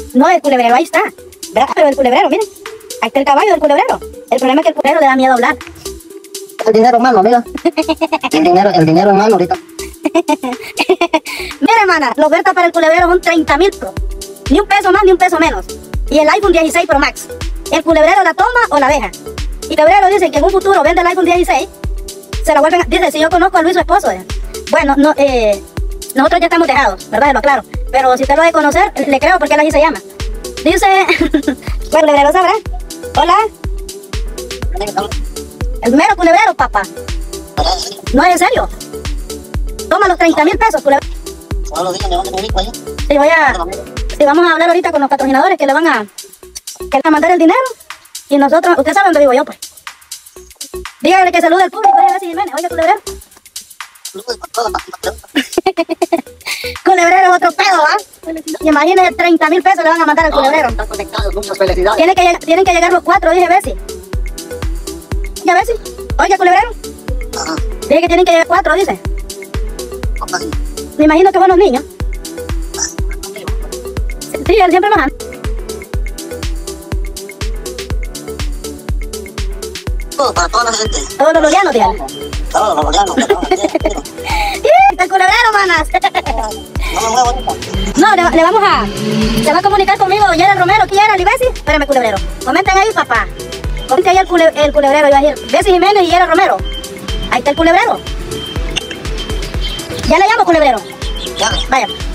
No, el culebrero, ahí está. ¿Verdad? Pero el culebrero, miren. Ahí está el caballo del culebrero. El problema es que el culebrero le da miedo hablar. El dinero humano, mira. El dinero humano ahorita. Mira, hermana, la oferta para el culebrero son 30,000 Pro. Ni un peso más, ni un peso menos. Y el iPhone 16 Pro Max. El culebrero la toma o la deja. Y culebrero dice que en un futuro vende el iPhone 16. Se lo vuelven a... Dice, si yo conozco a Luis, su esposo. Bueno, no, nosotros ya estamos dejados, ¿verdad? Lo aclaro. Pero si usted lo de conocer, le creo porque él así se llama. Dice... Bueno, culebrero sabrá. Hola. El mero culebrero, papá. No es en serio. Toma los 30,000 pesos, culebrero. Solo díganme dónde me ubico ahí. Sí, sí, vamos a hablar ahorita con los patrocinadores que le van a mandar el dinero. Y nosotros, usted sabe dónde vivo yo, pues. Dígale que salude al público, Bessie Jiménez. Oiga, culebrero. Culebrero es otro pedo, ¿ah? Imagínese, 30,000 pesos le van a mandar al culebrero. Están conectados, muchas felicidades. Tienen que llegar los 4, dije Bessie. ¿Ya Bessie? Oiga, culebrero. Dije que tienen que llegar 4, dice. Me imagino que buenos niños. Sí, él siempre los anda. Para toda la gente. Todos los lorianos, dígale. Todos los lorianos. El culebrero, manas. No me muevo ahorita. No, le vamos a... Se va a comunicar conmigo Yera Romero. ¿Quién era, Bessie? Espérame, culebrero. Comenten ahí, papá. Comenten ahí el culebrero. Iba a decir Bessie Jiménez y Yera Romero. Ahí está el culebrero. Ya le llamo, culebrero. Llame. Vaya.